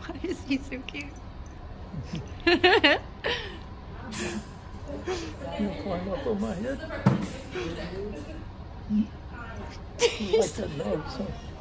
Why is he so cute? You'll climb up on my head. You like that nose, huh?